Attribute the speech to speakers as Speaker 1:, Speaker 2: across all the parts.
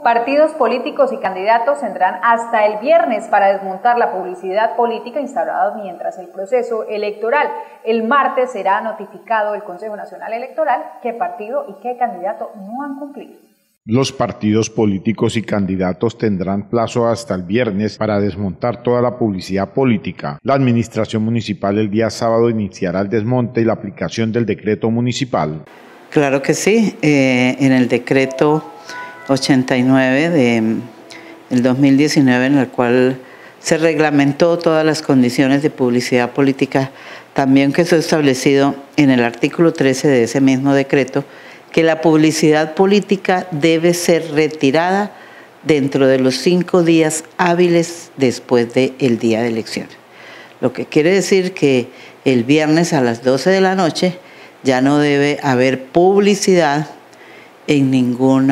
Speaker 1: Partidos políticos y candidatos tendrán hasta el viernes para desmontar la publicidad política instalada mientras el proceso electoral. El martes será notificado el Consejo Nacional Electoral qué partido y qué candidato no han cumplido.
Speaker 2: Los partidos políticos y candidatos tendrán plazo hasta el viernes para desmontar toda la publicidad política. La administración municipal el día sábado iniciará el desmonte y la aplicación del decreto municipal.
Speaker 3: Claro que sí, en el decreto 89 del 2019, en el cual se reglamentó todas las condiciones de publicidad política, también que quedó establecido en el artículo 13 de ese mismo decreto, que la publicidad política debe ser retirada dentro de los 5 días hábiles después del día de elecciones. Lo que quiere decir que el viernes a las 12 de la noche ya no debe haber publicidad en ningún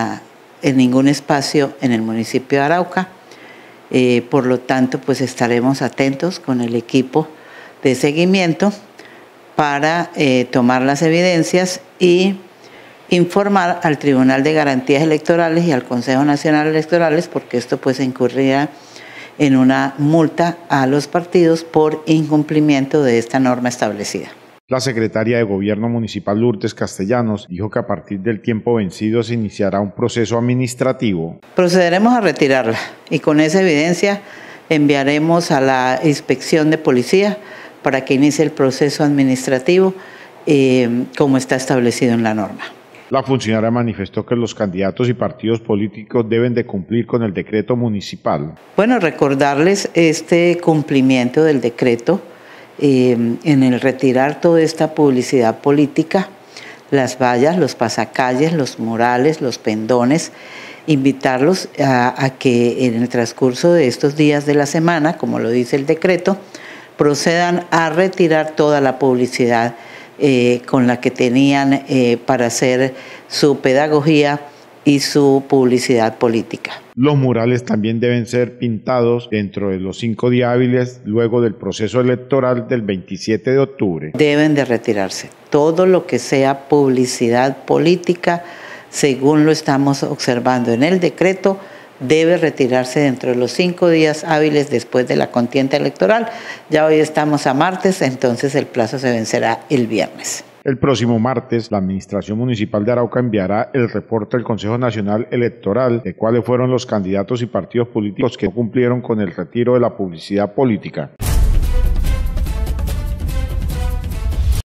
Speaker 3: espacio en el municipio de Arauca. Por lo tanto, pues estaremos atentos con el equipo de seguimiento para tomar las evidencias y informar al Tribunal de Garantías Electorales y al Consejo Nacional Electorales, porque esto pues incurrirá en una multa a los partidos por incumplimiento de esta norma establecida.
Speaker 2: La secretaria de Gobierno Municipal Lourdes Castellanos dijo que a partir del tiempo vencido se iniciará un proceso administrativo.
Speaker 3: Procederemos a retirarla y con esa evidencia enviaremos a la inspección de policía para que inicie el proceso administrativo como está establecido en la norma.
Speaker 2: La funcionaria manifestó que los candidatos y partidos políticos deben de cumplir con el decreto municipal.
Speaker 3: Bueno, recordarles este cumplimiento del decreto en el retirar toda esta publicidad política, las vallas, los pasacalles, los murales, los pendones, invitarlos a que en el transcurso de estos días de la semana, como lo dice el decreto, procedan a retirar toda la publicidad con la que tenían para hacer su pedagogía y su publicidad política.
Speaker 2: Los murales también deben ser pintados dentro de los 5 días hábiles luego del proceso electoral del 27 de octubre.
Speaker 3: Deben de retirarse. Todo lo que sea publicidad política, según lo estamos observando en el decreto, debe retirarse dentro de los 5 días hábiles después de la contienda electoral. Ya hoy estamos a martes, entonces el plazo se vencerá el viernes.
Speaker 2: El próximo martes, la Administración Municipal de Arauca enviará el reporte al Consejo Nacional Electoral de cuáles fueron los candidatos y partidos políticos que no cumplieron con el retiro de la publicidad política.